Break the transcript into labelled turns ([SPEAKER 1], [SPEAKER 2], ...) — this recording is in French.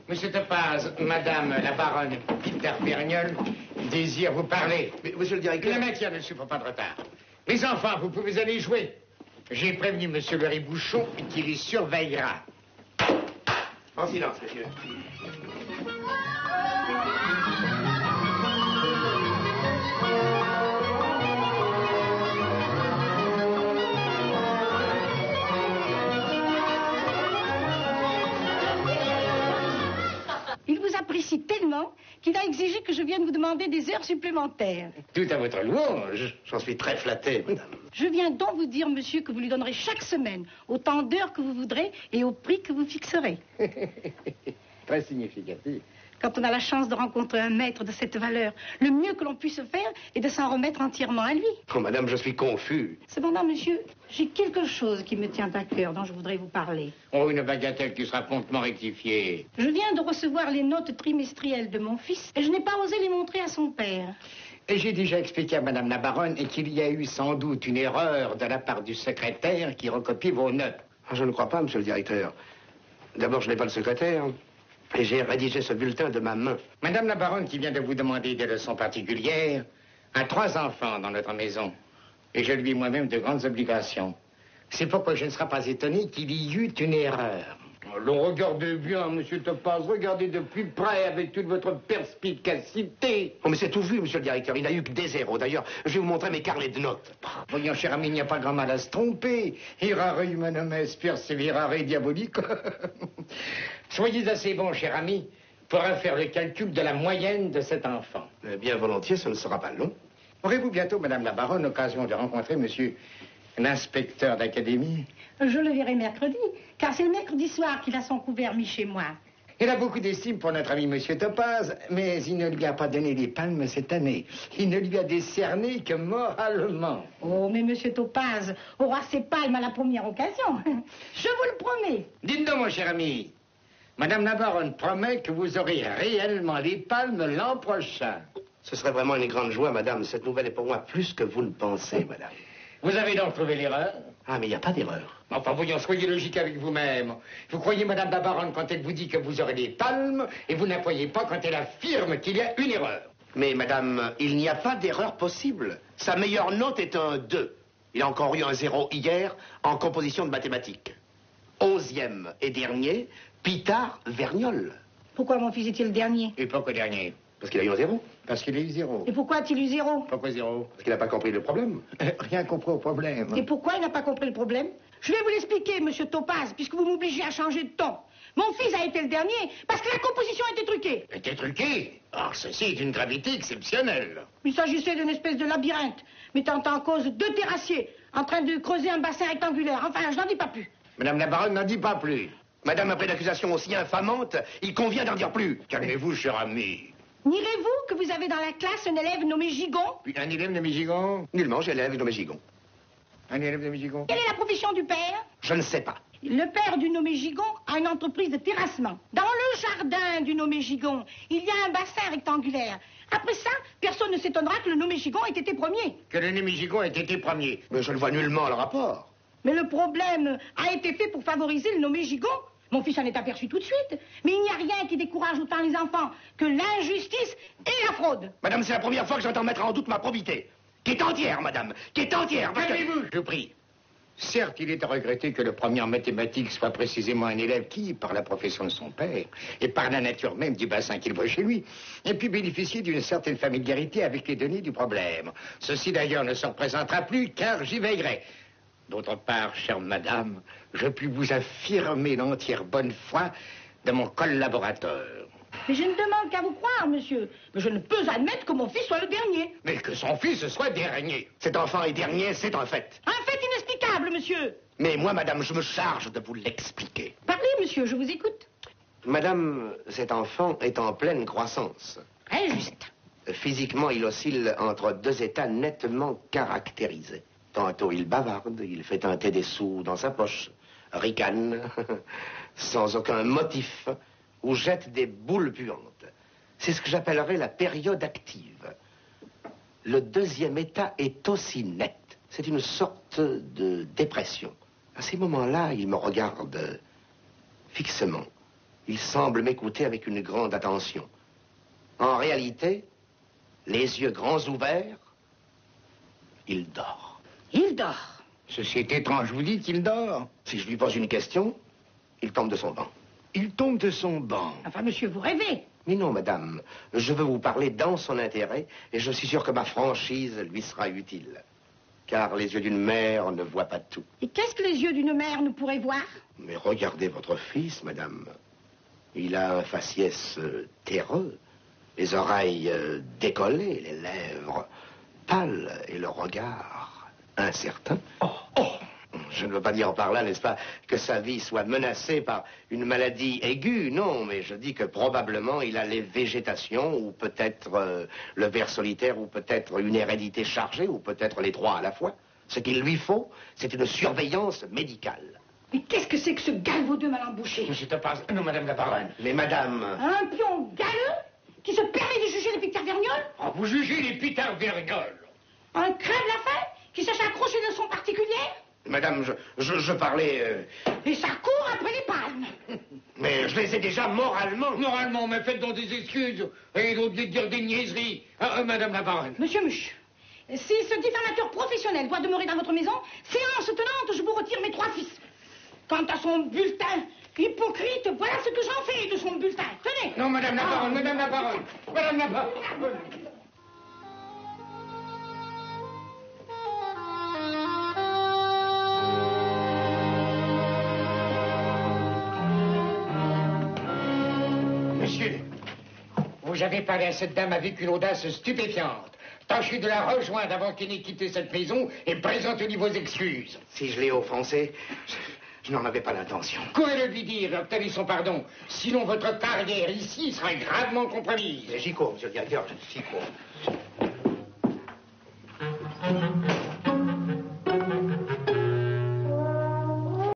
[SPEAKER 1] Monsieur Topaz, madame la baronne Peter Vergnol désire vous parler.
[SPEAKER 2] Mais, monsieur le directeur...
[SPEAKER 1] Le maintien ne souffre pas de retard. Les enfants, vous pouvez aller jouer. J'ai prévenu monsieur le Ribouchon qui les surveillera.
[SPEAKER 2] En silence, monsieur.
[SPEAKER 3] Il vous apprécie tellement qu'il a exigé que je vienne vous demander des heures supplémentaires.
[SPEAKER 1] Tout à votre louange.
[SPEAKER 2] J'en suis très flatté, madame.
[SPEAKER 3] Je viens donc vous dire, monsieur, que vous lui donnerez chaque semaine autant d'heures que vous voudrez et au prix que vous fixerez.
[SPEAKER 1] Très significatif.
[SPEAKER 3] Quand on a la chance de rencontrer un maître de cette valeur, le mieux que l'on puisse faire est de s'en remettre entièrement à lui.
[SPEAKER 2] Oh, madame, je suis confus.
[SPEAKER 3] Cependant, monsieur, j'ai quelque chose qui me tient à cœur, dont je voudrais vous parler.
[SPEAKER 1] Oh, une bagatelle qui sera promptement rectifiée.
[SPEAKER 3] Je viens de recevoir les notes trimestrielles de mon fils et je n'ai pas osé les montrer à son père.
[SPEAKER 1] Et j'ai déjà expliqué à madame la baronne qu'il y a eu sans doute une erreur de la part du secrétaire qui recopie vos notes.
[SPEAKER 2] Ah, je ne crois pas, monsieur le directeur. D'abord, je n'ai pas le secrétaire. Et j'ai rédigé ce bulletin de ma main.
[SPEAKER 1] Madame la baronne, qui vient de vous demander des leçons particulières, a 3 enfants dans notre maison. Et je lui ai moi-même de grandes obligations. C'est pourquoi je ne serai pas étonné qu'il y eût une erreur. Alors, regardez bien, monsieur Topaz, regardez de plus près avec toute votre perspicacité.
[SPEAKER 2] Oh, mais c'est tout vu, monsieur le directeur. Il n'a eu que des zéros. D'ailleurs, je vais vous montrer mes carnets de notes.
[SPEAKER 1] Voyons, cher ami, il n'y a pas grand mal à se tromper. Errare humanum est perseverare diabolique. Soyez assez bon, cher ami, pour faire le calcul de la moyenne de cet enfant.
[SPEAKER 2] Bien volontiers, ce ne sera pas long.
[SPEAKER 1] Aurez-vous bientôt, madame la baronne, l'occasion de rencontrer monsieur l'inspecteur d'académie?
[SPEAKER 3] Je le verrai mercredi, car c'est le mercredi soir qu'il a son couvert mis chez moi.
[SPEAKER 1] Il a beaucoup d'estime pour notre ami monsieur Topaz, mais il ne lui a pas donné les palmes cette année. Il ne lui a décerné que moralement.
[SPEAKER 3] Oh, mais monsieur Topaz aura ses palmes à la première occasion. Je vous le promets.
[SPEAKER 1] Dites-donc, mon cher ami, madame la baronne promet que vous aurez réellement les palmes l'an prochain.
[SPEAKER 2] Ce serait vraiment une grande joie, madame. Cette nouvelle est pour moi plus que vous ne pensez, madame.
[SPEAKER 1] Vous avez donc trouvé l'erreur?
[SPEAKER 2] Ah, mais il n'y a pas d'erreur.
[SPEAKER 1] Enfin, voyons, soyez logique avec vous-même. Vous croyez madame la baronne quand elle vous dit que vous aurez des palmes, et vous n'appuyez pas quand elle affirme qu'il y a une erreur.
[SPEAKER 2] Mais, madame, il n'y a pas d'erreur possible. Sa meilleure note est un 2. Il a encore eu un 0 hier en composition de mathématiques. 11e et dernier, Peter Vergnol.
[SPEAKER 3] Pourquoi mon fils est-il le dernier?
[SPEAKER 1] Et pourquoi dernier?
[SPEAKER 2] Parce qu'il a eu un 0.
[SPEAKER 1] Parce qu'il a eu 0.
[SPEAKER 3] Et pourquoi a-t-il eu 0?
[SPEAKER 1] Pourquoi 0?
[SPEAKER 2] Parce qu'il n'a pas compris le problème.
[SPEAKER 1] Rien compris au problème.
[SPEAKER 3] Et pourquoi il n'a pas compris le problème? Je vais vous l'expliquer, monsieur Topaz, puisque vous m'obligez à changer de ton. Mon fils a été le dernier parce que la composition était truquée.
[SPEAKER 1] Était truqué? Or, ceci est une gravité exceptionnelle.
[SPEAKER 3] Il s'agissait d'une espèce de labyrinthe, mettant en cause 2 terrassiers en train de creuser un bassin rectangulaire. Enfin, je n'en dis pas plus.
[SPEAKER 1] Madame la baronne n'en dit pas plus.
[SPEAKER 2] Madame, après l'accusation aussi infamante, il convient d'en dire plus.
[SPEAKER 1] Calmez-vous, cher ami.
[SPEAKER 3] Nirez-vous que vous avez dans la classe un élève nommé Gigon?
[SPEAKER 1] Puis un élève de Michigan?
[SPEAKER 2] Nullement, j'ai l'élève nommé Gigon.
[SPEAKER 1] Un élève de Michigan?
[SPEAKER 3] Quelle est la profession du père?
[SPEAKER 2] Je ne sais pas.
[SPEAKER 3] Le père du nommé Gigon a une entreprise de terrassement. Dans le jardin du nommé Gigon, il y a un bassin rectangulaire. Après ça, personne ne s'étonnera que le nommé Gigon ait été premier.
[SPEAKER 1] Que le nommé Gigon ait été premier.
[SPEAKER 2] Mais je ne vois nullement le rapport.
[SPEAKER 3] Mais le problème a été fait pour favoriser le nommé Gigon. Mon fils en est aperçu tout de suite. Mais il n'y a rien qui décourage autant les enfants que l'injustice et la fraude.
[SPEAKER 2] Madame, c'est la première fois que j'entends mettre en doute ma probité. Qui est entière, madame. Qui est entière. parce que-
[SPEAKER 1] Calmez-vous, je prie. Certes, il est à regretter que le premier en mathématiques soit précisément un élève qui, par la profession de son père, et par la nature même du bassin qu'il voit chez lui, ait pu bénéficier d'une certaine familiarité avec les données du problème. Ceci, d'ailleurs, ne se représentera plus, car j'y veillerai. D'autre part, chère madame, je puis vous affirmer l'entière bonne foi de mon collaborateur.
[SPEAKER 3] Mais je ne demande qu'à vous croire, monsieur. Mais je ne peux admettre que mon fils soit le dernier.
[SPEAKER 1] Mais que son fils soit dernier.
[SPEAKER 2] Cet enfant est dernier, c'est un fait.
[SPEAKER 3] Un fait inexplicable, monsieur.
[SPEAKER 2] Mais moi, madame, je me charge de vous l'expliquer.
[SPEAKER 3] Parlez, monsieur, je vous écoute.
[SPEAKER 2] Madame, cet enfant est en pleine croissance.
[SPEAKER 3] Très juste.
[SPEAKER 2] Physiquement, il oscille entre 2 états nettement caractérisés. Tantôt, il bavarde, il fait teinter des sous dans sa poche, ricane, sans aucun motif, ou jette des boules puantes. C'est ce que j'appellerais la période active. Le 2e état est aussi net. C'est une sorte de dépression. À ces moments-là, il me regarde fixement. Il semble m'écouter avec une grande attention. En réalité, les yeux grands ouverts, il dort.
[SPEAKER 3] Il dort.
[SPEAKER 1] Ceci est étrange, vous dites qu'il dort.
[SPEAKER 2] Si je lui pose une question, il tombe de son banc.
[SPEAKER 1] Il tombe de son banc.
[SPEAKER 3] Enfin, monsieur, vous rêvez.
[SPEAKER 2] Mais non, madame, je veux vous parler dans son intérêt et je suis sûr que ma franchise lui sera utile. Car les yeux d'une mère ne voient pas tout.
[SPEAKER 3] Et qu'est-ce que les yeux d'une mère ne pourraient voir?
[SPEAKER 2] Mais regardez votre fils, madame. Il a un faciès terreux, les oreilles décollées, les lèvres pâles et le regard incertain. Je ne veux pas dire par là, n'est-ce pas, que sa vie soit menacée par une maladie aiguë, non, mais je dis que probablement il a les végétations, ou peut-être le ver solitaire, ou peut-être une hérédité chargée, ou peut-être les trois à la fois. Ce qu'il lui faut, c'est une surveillance médicale.
[SPEAKER 3] Mais qu'est-ce que c'est que ce galvaudeux mal embouché?
[SPEAKER 1] Je te passe. Non, madame la baronne.
[SPEAKER 2] Mais madame...
[SPEAKER 3] Un pion galeux qui se permet de juger les Picard Verniolle?
[SPEAKER 1] Oh, vous jugez les Picard Verniolle.
[SPEAKER 3] Un crève-la-faim qui cherche à accrocher une leçon particulière?
[SPEAKER 2] Madame, je parlais...
[SPEAKER 3] Et ça court après les palmes.
[SPEAKER 2] Mais je les ai déjà moralement...
[SPEAKER 1] Moralement, mais faites donc des excuses. Et au lieu de dire des niaiseries. Madame la baronne.
[SPEAKER 3] Monsieur Muche, si ce diffamateur professionnel doit demeurer dans votre maison, séance tenante, je vous retire mes 3 fils. Quant à son bulletin, hypocrite, voilà ce que j'en fais de son bulletin. Tenez.
[SPEAKER 1] Non, madame la baronne, madame la baronne. Madame la baronne. Monsieur, vous avez parlé à cette dame avec une audace stupéfiante. Tâchez de la rejoindre avant qu'elle n'ait quitté cette maison et présentez-lui vos excuses.
[SPEAKER 2] Si je l'ai offensé, je n'en avais pas l'intention.
[SPEAKER 1] Courez-le lui dire et obtenez son pardon. Sinon, votre carrière ici sera gravement compromise.
[SPEAKER 2] J'y cours, monsieur le directeur, j'y cours.